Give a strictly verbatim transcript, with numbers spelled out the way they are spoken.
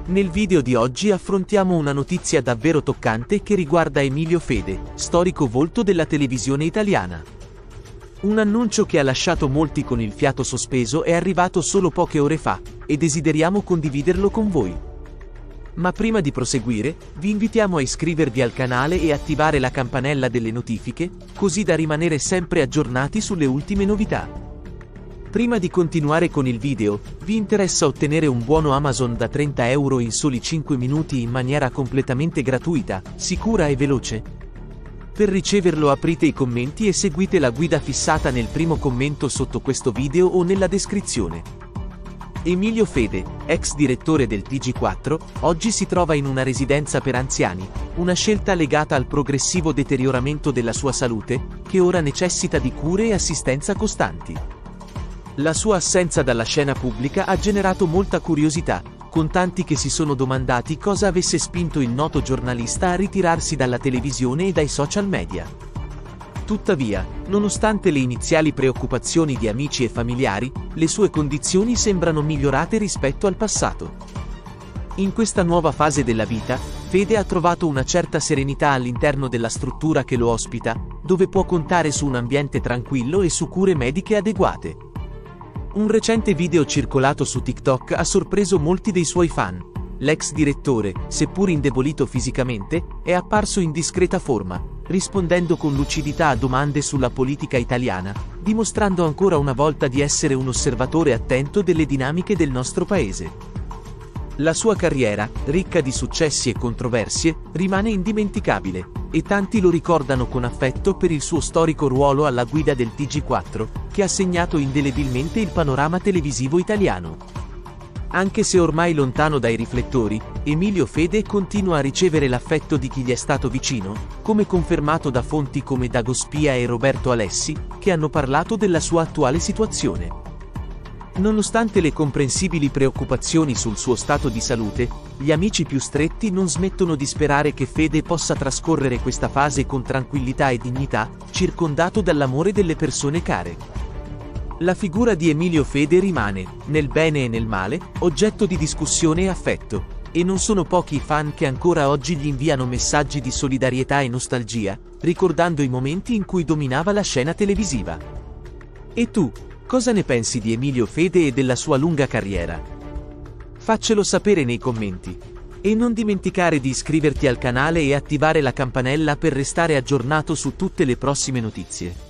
Nel video di oggi affrontiamo una notizia davvero toccante che riguarda Emilio Fede, storico volto della televisione italiana. Un annuncio che ha lasciato molti con il fiato sospeso è arrivato solo poche ore fa, e desideriamo condividerlo con voi. Ma prima di proseguire, vi invitiamo a iscrivervi al canale e attivare la campanella delle notifiche, così da rimanere sempre aggiornati sulle ultime novità. Prima di continuare con il video, vi interessa ottenere un buono Amazon da trenta euro in soli cinque minuti in maniera completamente gratuita, sicura e veloce? Per riceverlo aprite i commenti e seguite la guida fissata nel primo commento sotto questo video o nella descrizione. Emilio Fede, ex direttore del T G quattro, oggi si trova in una residenza per anziani, una scelta legata al progressivo deterioramento della sua salute, che ora necessita di cure e assistenza costanti. La sua assenza dalla scena pubblica ha generato molta curiosità, con tanti che si sono domandati cosa avesse spinto il noto giornalista a ritirarsi dalla televisione e dai social media. Tuttavia, nonostante le iniziali preoccupazioni di amici e familiari, le sue condizioni sembrano migliorate rispetto al passato. In questa nuova fase della vita, Fede ha trovato una certa serenità all'interno della struttura che lo ospita, dove può contare su un ambiente tranquillo e su cure mediche adeguate. Un recente video circolato su TikTok ha sorpreso molti dei suoi fan. L'ex direttore, seppur indebolito fisicamente, è apparso in discreta forma, rispondendo con lucidità a domande sulla politica italiana, dimostrando ancora una volta di essere un osservatore attento delle dinamiche del nostro paese. La sua carriera, ricca di successi e controversie, rimane indimenticabile, e tanti lo ricordano con affetto per il suo storico ruolo alla guida del T G quattro, che ha segnato indelebilmente il panorama televisivo italiano. Anche se ormai lontano dai riflettori, Emilio Fede continua a ricevere l'affetto di chi gli è stato vicino, come confermato da fonti come Dago Spia e Roberto Alessi, che hanno parlato della sua attuale situazione. Nonostante le comprensibili preoccupazioni sul suo stato di salute, gli amici più stretti non smettono di sperare che Fede possa trascorrere questa fase con tranquillità e dignità, circondato dall'amore delle persone care. La figura di Emilio Fede rimane, nel bene e nel male, oggetto di discussione e affetto, e non sono pochi i fan che ancora oggi gli inviano messaggi di solidarietà e nostalgia, ricordando i momenti in cui dominava la scena televisiva. E tu? Cosa ne pensi di Emilio Fede e della sua lunga carriera? Faccelo sapere nei commenti. E non dimenticare di iscriverti al canale e attivare la campanella per restare aggiornato su tutte le prossime notizie.